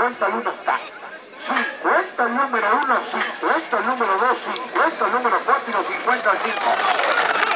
50 el 1 está. 50 el número 1, 50 el número 2, 50 el número 4 y los 50 al 5.